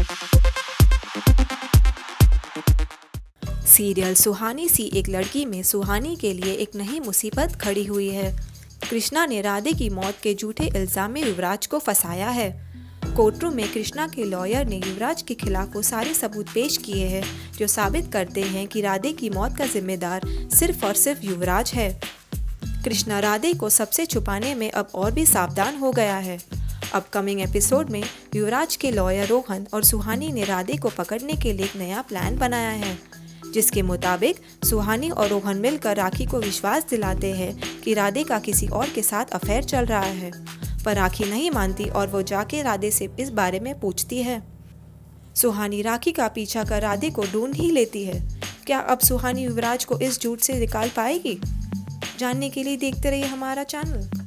Serial सुहानी सी एक लड़की में सुहानी के लिए एक नई मुसीबत खड़ी हुई है। कृष्णा ने राधे की मौत के झूठे इल्जाम में युवराज को फंसाया है। कोर्टरूम में कृष्णा के लॉयर ने युवराज के खिलाफ वो सारे सबूत पेश किए हैं जो साबित करते हैं कि राधे की मौत का जिम्मेदार सिर्फ और सिर्फ युवराज है। कृष्णा राधे को सबसे छुपाने में अब और भी सावधान हो गया है। अपकमिंग एपिसोड में युवराज के लॉयर रोहन और सुहानी ने राधे को पकड़ने के लिए एक नया प्लान बनाया है, जिसके मुताबिक सुहानी और रोहन मिलकर राखी को विश्वास दिलाते हैं कि राधे का किसी और के साथ अफेयर चल रहा है, पर राखी नहीं मानती और वो जाके राधे से इस बारे में पूछती है। सुहानी राखी का पीछा कर राधे को ढूंढ ही लेती है। क्या अब सुहानी युवराज को इस झूठ से निकाल पाएगी? जानने के लिए देखते रहिए हमारा चैनल।